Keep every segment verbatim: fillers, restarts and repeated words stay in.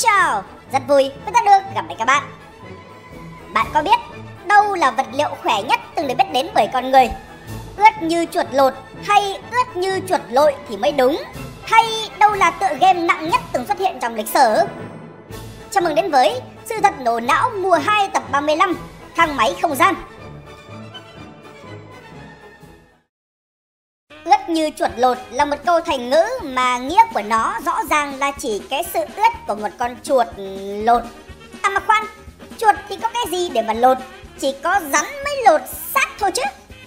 chào, rất vui với ta được gặp lại các bạn. Bạn có biết đâu là vật liệu khỏe nhất từng được biết đến bởi con người? Ướt như chuột lột hay ướt như chuột lội thì mới đúng? Hay đâu là tựa game nặng nhất từng xuất hiện trong lịch sử? Chào mừng đến với Sự thật nổ não mùa hai tập ba mươi lăm, thang máy không gian. Ướt như chuột lột là một câu thành ngữ mà nghĩa của nó rõ ràng là chỉ cái sự ướt của một con chuột lột. À mà khoan, chuột thì có cái gì để mà lột? Chỉ có rắn mới lột xác thôi chứ.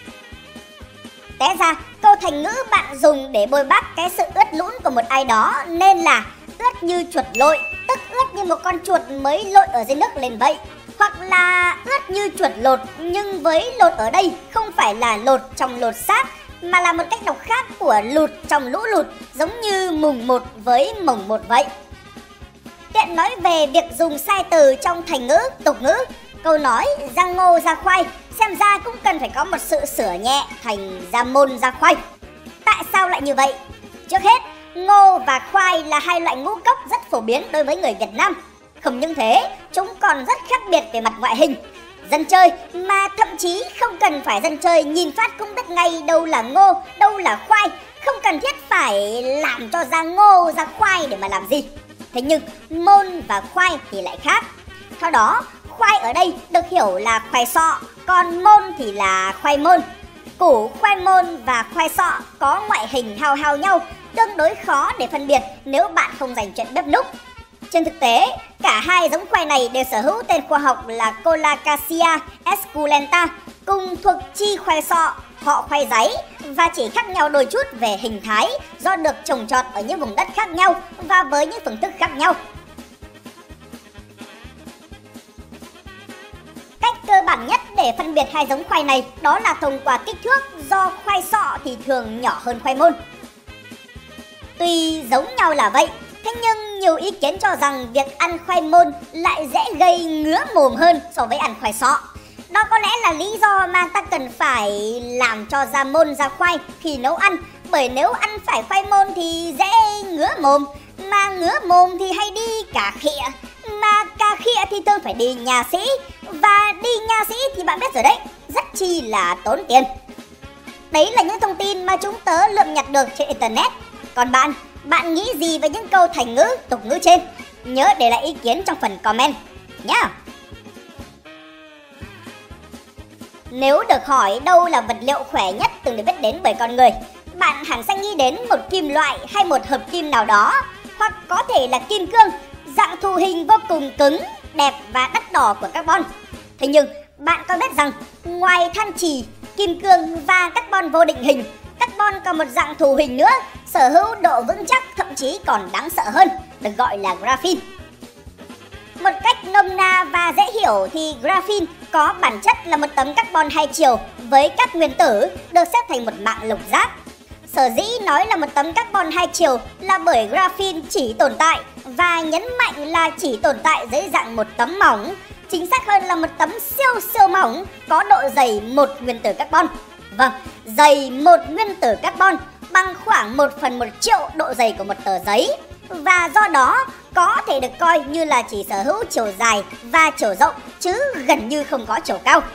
Té ra câu thành ngữ bạn dùng để bôi bác cái sự ướt lũn của một ai đó nên là ướt như chuột lội, tức ướt như một con chuột mới lội ở dưới nước lên vậy. Hoặc là ướt như chuột lột, nhưng với lột ở đây không phải là lột trong lột xác, mà là một cách đọc khác của lụt trong lũ lụt, giống như mùng một với mồng một vậy. Tiện nói về việc dùng sai từ trong thành ngữ, tục ngữ, câu nói ra ngô ra khoai xem ra cũng cần phải có một sự sửa nhẹ thành ra môn ra khoai. Tại sao lại như vậy? Trước hết, ngô và khoai là hai loại ngũ cốc rất phổ biến đối với người Việt Nam. Không những thế, chúng còn rất khác biệt về mặt ngoại hình. Dân chơi mà thậm chí không cần phải dân chơi nhìn phát cũng biết ngay đâu là ngô, đâu là khoai. Không cần thiết phải làm cho ra ngô, ra khoai để mà làm gì. Thế nhưng môn và khoai thì lại khác. Theo đó, khoai ở đây được hiểu là khoai sọ, còn môn thì là khoai môn. Củ khoai môn và khoai sọ có ngoại hình hao hao nhau, tương đối khó để phân biệt nếu bạn không dành chuyện bếp núc. Trên thực tế, cả hai giống khoai này đều sở hữu tên khoa học là Colocasia esculenta, cùng thuộc chi khoai sọ, họ khoai giấy, và chỉ khác nhau đôi chút về hình thái do được trồng trọt ở những vùng đất khác nhau và với những phương thức khác nhau. Cách cơ bản nhất để phân biệt hai giống khoai này đó là thông qua kích thước, do khoai sọ thì thường nhỏ hơn khoai môn. Tuy giống nhau là vậy, thế nhưng nhiều ý kiến cho rằng việc ăn khoai môn lại dễ gây ngứa mồm hơn so với ăn khoai sọ. Đó có lẽ là lý do mà ta cần phải làm cho ra môn ra khoai khi nấu ăn, bởi nếu ăn phải khoai môn thì dễ ngứa mồm, mà ngứa mồm thì hay đi cà khịa, mà cà khịa thì thường phải đi nhà sĩ, và đi nhà sĩ thì bạn biết rồi đấy, rất chi là tốn tiền. Đấy là những thông tin mà chúng tớ lượm nhặt được trên Internet. Còn bạn, bạn nghĩ gì về những câu thành ngữ, tục ngữ trên? Nhớ để lại ý kiến trong phần comment nhé. Nếu được hỏi đâu là vật liệu khỏe nhất từng được biết đến bởi con người, bạn hẳn sẽ nghĩ đến một kim loại hay một hợp kim nào đó, hoặc có thể là kim cương, dạng thù hình vô cùng cứng, đẹp và đắt đỏ của carbon. Thế nhưng bạn có biết rằng ngoài than chì, kim cương và carbon vô định hình, carbon còn một dạng thù hình nữa, sở hữu độ vững chắc thậm chí còn đáng sợ hơn, được gọi là graphene. Một cách nôm na và dễ hiểu thì graphene có bản chất là một tấm carbon hai chiều với các nguyên tử được xếp thành một mạng lục giác. Sở dĩ nói là một tấm carbon hai chiều là bởi graphene chỉ tồn tại, và nhấn mạnh là chỉ tồn tại dưới dạng một tấm mỏng, chính xác hơn là một tấm siêu siêu mỏng có độ dày một nguyên tử carbon. Vâng, dày một nguyên tử carbon bằng khoảng một phần một triệu độ dày của một tờ giấy, và do đó có thể được coi như là chỉ sở hữu chiều dài và chiều rộng chứ gần như không có chiều cao.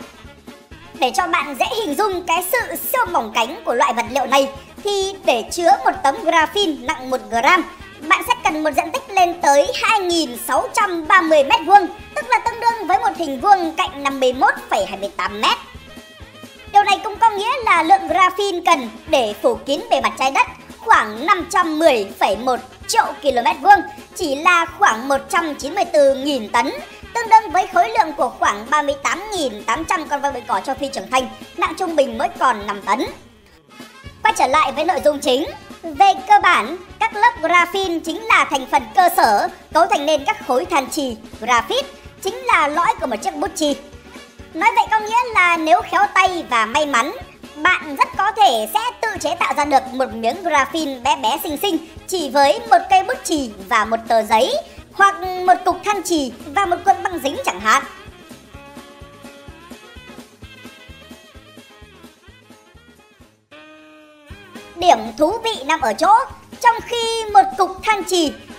Để cho bạn dễ hình dung cái sự siêu mỏng cánh của loại vật liệu này thì để chứa một tấm graphene nặng một gram, bạn sẽ cần một diện tích lên tới hai nghìn sáu trăm ba mươi mét vuông, tức là tương đương với một hình vuông cạnh năm mươi mốt phẩy hai mươi tám mét. Điều này cũng có nghĩa là lượng graphene cần để phủ kín bề mặt trái đất khoảng năm trăm mười phẩy một triệu km vuông, chỉ là khoảng một trăm chín mươi tư nghìn tấn, tương đương với khối lượng của khoảng ba mươi tám nghìn tám trăm con voi bụi cỏ châu Phi trưởng thành, nặng trung bình mới còn năm tấn. Quay trở lại với nội dung chính. Về cơ bản, các lớp graphene chính là thành phần cơ sở cấu thành nên các khối than chì, graphite, chính là lõi của một chiếc bút chì. Nói vậy có nghĩa là nếu khéo tay và may mắn, bạn rất có thể sẽ tự chế tạo ra được một miếng graphene bé bé xinh xinh chỉ với một cây bút chì và một tờ giấy, hoặc một cục than chì và một cuộn băng dính chẳng hạn. Điểm thú vị nằm ở chỗ, trong khi một cục than chì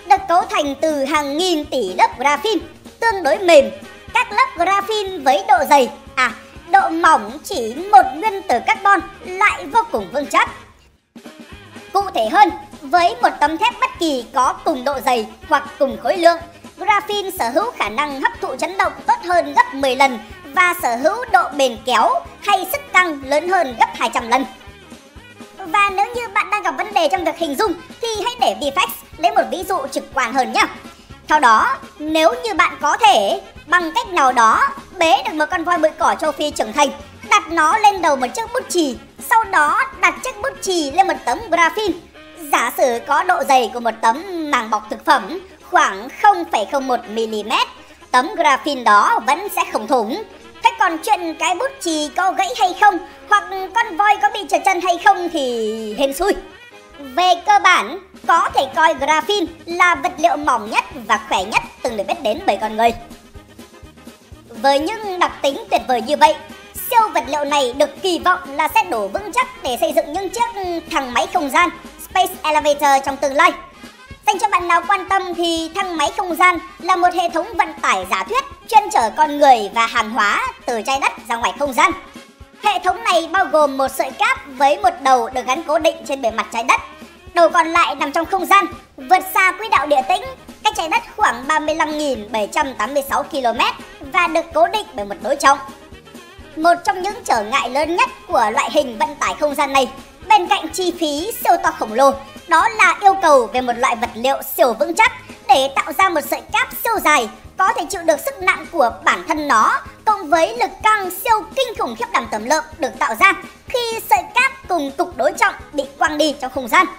được cấu thành từ hàng nghìn tỷ lớp graphene tương đối mềm. Các lớp graphene với độ dày, à độ mỏng chỉ một nguyên tử carbon lại vô cùng vững chắc. Cụ thể hơn, với một tấm thép bất kỳ có cùng độ dày hoặc cùng khối lượng, graphene sở hữu khả năng hấp thụ chấn động tốt hơn gấp mười lần và sở hữu độ bền kéo hay sức căng lớn hơn gấp hai trăm lần. Và nếu như bạn đang gặp vấn đề trong việc hình dung thì hãy để VFX lấy một ví dụ trực quan hơn nhé. Theo đó, nếu như bạn có thể bằng cách nào đó bế được một con voi bụi cỏ châu Phi trưởng thành, đặt nó lên đầu một chiếc bút chì, sau đó đặt chiếc bút chì lên một tấm graphene, giả sử có độ dày của một tấm màng bọc thực phẩm khoảng không phẩy không một mi-li-mét, tấm graphene đó vẫn sẽ không thủng. Thế còn chuyện cái bút chì có gãy hay không, hoặc con voi có bị trượt chân hay không thì hên xui. Về cơ bản, có thể coi graphene là vật liệu mỏng nhất và khỏe nhất từng được biết đến bởi con người. Với những đặc tính tuyệt vời như vậy, siêu vật liệu này được kỳ vọng là sẽ đủ vững chắc để xây dựng những chiếc thang máy không gian Space Elevator trong tương lai. Dành cho bạn nào quan tâm thì thang máy không gian là một hệ thống vận tải giả thuyết chuyên chở con người và hàng hóa từ trái đất ra ngoài không gian. Hệ thống này bao gồm một sợi cáp với một đầu được gắn cố định trên bề mặt trái đất. Đầu còn lại nằm trong không gian, vượt xa quỹ đạo địa tĩnh, cách trái đất khoảng ba mươi lăm nghìn bảy trăm tám mươi sáu ki lô mét và được cố định bởi một đối trọng. Một trong những trở ngại lớn nhất của loại hình vận tải không gian này, bên cạnh chi phí siêu to khổng lồ, đó là yêu cầu về một loại vật liệu siêu vững chắc để tạo ra một sợi cáp siêu dài có thể chịu được sức nặng của bản thân nó, cộng với lực căng siêu kinh khủng khiếp đảm tẩm lợm được tạo ra khi sợi cáp cùng cục đối trọng bị quăng đi trong không gian.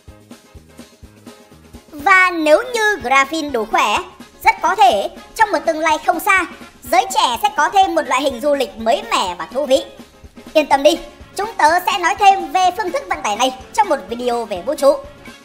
Và nếu như graphene đủ khỏe, rất có thể trong một tương lai không xa, giới trẻ sẽ có thêm một loại hình du lịch mới mẻ và thú vị. Yên tâm đi, chúng tớ sẽ nói thêm về phương thức vận tải này trong một video về vũ trụ.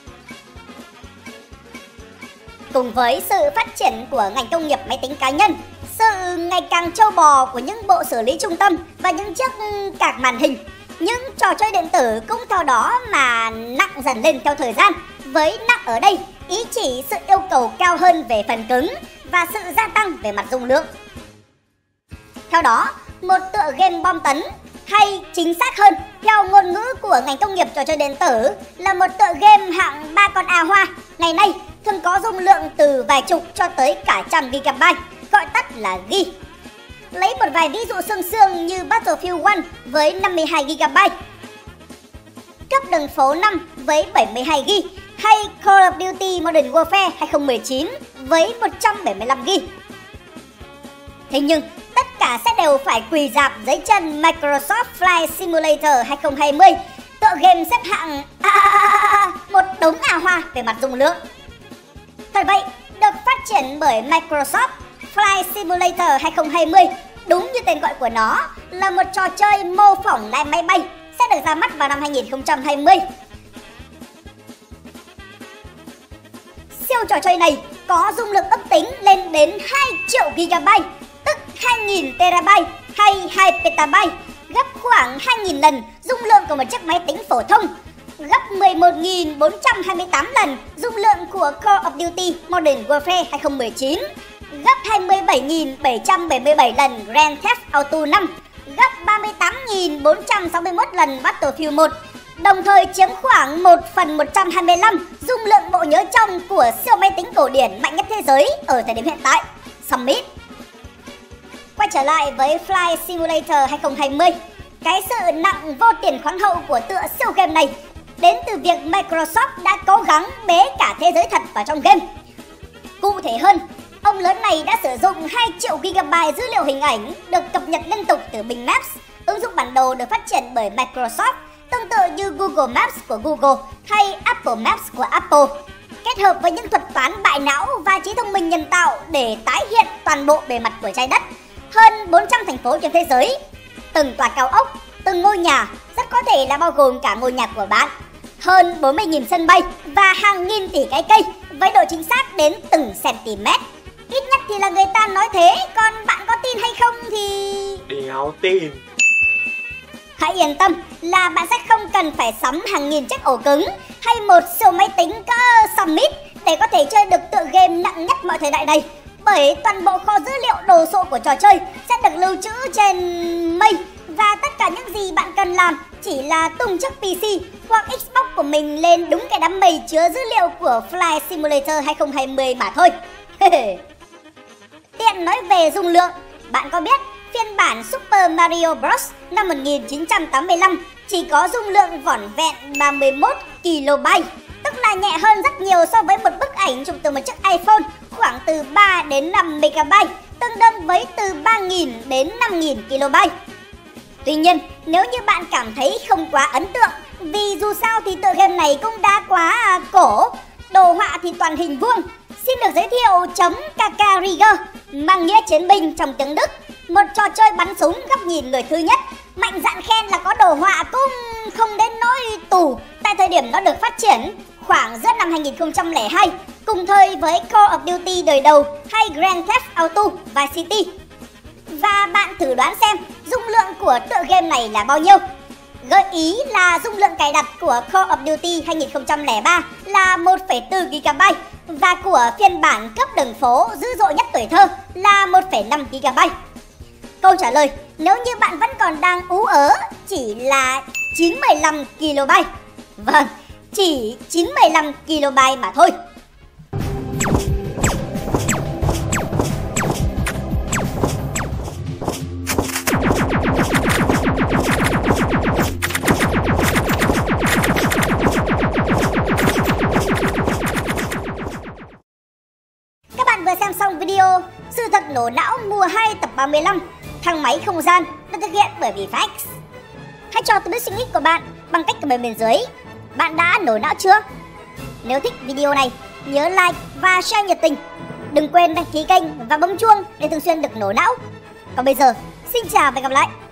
Cùng với sự phát triển của ngành công nghiệp máy tính cá nhân, sự ngày càng trâu bò của những bộ xử lý trung tâm và những chiếc card màn hình, những trò chơi điện tử cũng theo đó mà nặng dần lên theo thời gian. Với nặng ở đây, ý chỉ sự yêu cầu cao hơn về phần cứng và sự gia tăng về mặt dung lượng. Theo đó, một tựa game bom tấn, hay chính xác hơn, theo ngôn ngữ của ngành công nghiệp trò chơi điện tử, là một tựa game hạng ba con A hoa, ngày nay thường có dung lượng từ vài chục cho tới cả trăm gigabyte, gọi tắt là gi. Lấy một vài ví dụ xương xương như Battlefield một với năm mươi hai gigabyte, Cấp đường phố năm với bảy mươi hai gi-ga-bai, hay Call of Duty Modern Warfare hai không một chín với một trăm bảy mươi lăm gi-ga-bai. Thế nhưng, tất cả sẽ đều phải quỳ rạp dưới chân Microsoft Flight Simulator hai không hai không, tựa game xếp hạng à, à, à, à, một đống à hoa về mặt dung lượng. Thật vậy, được phát triển bởi Microsoft Flight Simulator hai không hai không, đúng như tên gọi của nó, là một trò chơi mô phỏng lại máy bay, sẽ được ra mắt vào năm hai nghìn không trăm hai mươi. Siêu trò chơi này có dung lượng ước tính lên đến hai triệu gigabyte, tức hai nghìn terabyte hay hai petabyte, gấp khoảng hai nghìn lần dung lượng của một chiếc máy tính phổ thông, gấp mười một nghìn bốn trăm hai mươi tám lần dung lượng của Call of Duty Modern Warfare hai không một chín, gấp hai mươi bảy nghìn bảy trăm bảy mươi bảy lần Grand Theft Auto năm, gấp ba mươi tám nghìn bốn trăm sáu mươi mốt lần Battlefield một, đồng thời chiếm khoảng một phần một trăm hai mươi lăm dung lượng bộ nhớ trong của siêu máy tính cổ điển mạnh nhất thế giới ở thời điểm hiện tại, Summit. Quay trở lại với Flight Simulator hai không hai không, cái sự nặng vô tiền khoáng hậu của tựa siêu game này đến từ việc Microsoft đã cố gắng bế cả thế giới thật vào trong game. Cụ thể hơn, ông lớn này đã sử dụng hai triệu gigabyte dữ liệu hình ảnh được cập nhật liên tục từ Bing Maps, ứng dụng bản đồ được phát triển bởi Microsoft, tương tự như Google Maps của Google hay Apple Maps của Apple, kết hợp với những thuật toán bại não và trí thông minh nhân tạo để tái hiện toàn bộ bề mặt của trái đất. Hơn bốn trăm thành phố trên thế giới, từng tòa cao ốc, từng ngôi nhà, rất có thể là bao gồm cả ngôi nhà của bạn, hơn bốn mươi nghìn sân bay và hàng nghìn tỷ cái cây với độ chính xác đến từng cm. Ít nhất thì là người ta nói thế, còn bạn có tin hay không thì... đéo tin. Hãy yên tâm là bạn sẽ không cần phải sắm hàng nghìn chiếc ổ cứng hay một siêu máy tính cỡ Summit để có thể chơi được tựa game nặng nhất mọi thời đại này, bởi toàn bộ kho dữ liệu đồ sộ của trò chơi sẽ được lưu trữ trên mây, và tất cả những gì bạn cần làm chỉ là tung chiếc pê xê hoặc Xbox của mình lên đúng cái đám mây chứa dữ liệu của Flight Simulator hai không hai không mà thôi. Tiện nói về dung lượng, bạn có biết phiên bản Super Mario Bros. Năm một nghìn chín trăm tám mươi lăm chỉ có dung lượng vỏn vẹn ba mươi mốt ki lô bait, tức là nhẹ hơn rất nhiều so với một bức ảnh chụp từ một chiếc iPhone khoảng từ ba đến năm mê ga bai, tương đương với từ ba nghìn đến năm nghìn ki lô bait. Tuy nhiên, nếu như bạn cảm thấy không quá ấn tượng, vì dù sao thì tựa game này cũng đã quá cổ, đồ họa thì toàn hình vuông, xin được giới thiệu chấm Kakarigger, mang nghĩa chiến binh trong tiếng Đức, một trò chơi bắn súng góc nhìn người thứ nhất. Mạnh dạn khen là có đồ họa cũng không đến nỗi tù tại thời điểm nó được phát triển khoảng giữa năm hai nghìn không trăm lẻ hai, cùng thời với Call of Duty đời đầu hay Grand Theft Auto Vice City. Và bạn thử đoán xem dung lượng của tựa game này là bao nhiêu? Gợi ý là dung lượng cài đặt của Call of Duty hai nghìn không trăm lẻ ba là một phẩy bốn gi ga bai và của phiên bản cấp đường phố dữ dội nhất tuổi thơ là một phẩy năm gi ga bai. Câu trả lời nếu như bạn vẫn còn đang ú ớ chỉ là chín mươi lăm ki lô bait. Vâng, chỉ chín mươi lăm ki lô bait mà thôi. Các bạn vừa xem xong video Sự thật nổ não mùa hai tập ba mươi lăm, thang máy không gian, được thực hiện bởi VFX. Hãy cho tôi biết suy nghĩ của bạn bằng cách comment bên dưới. Bạn đã nổ não chưa? Nếu thích video này, nhớ like và share nhiệt tình. Đừng quên đăng ký kênh và bấm chuông để thường xuyên được nổ não. Còn bây giờ, xin chào và hẹn gặp lại.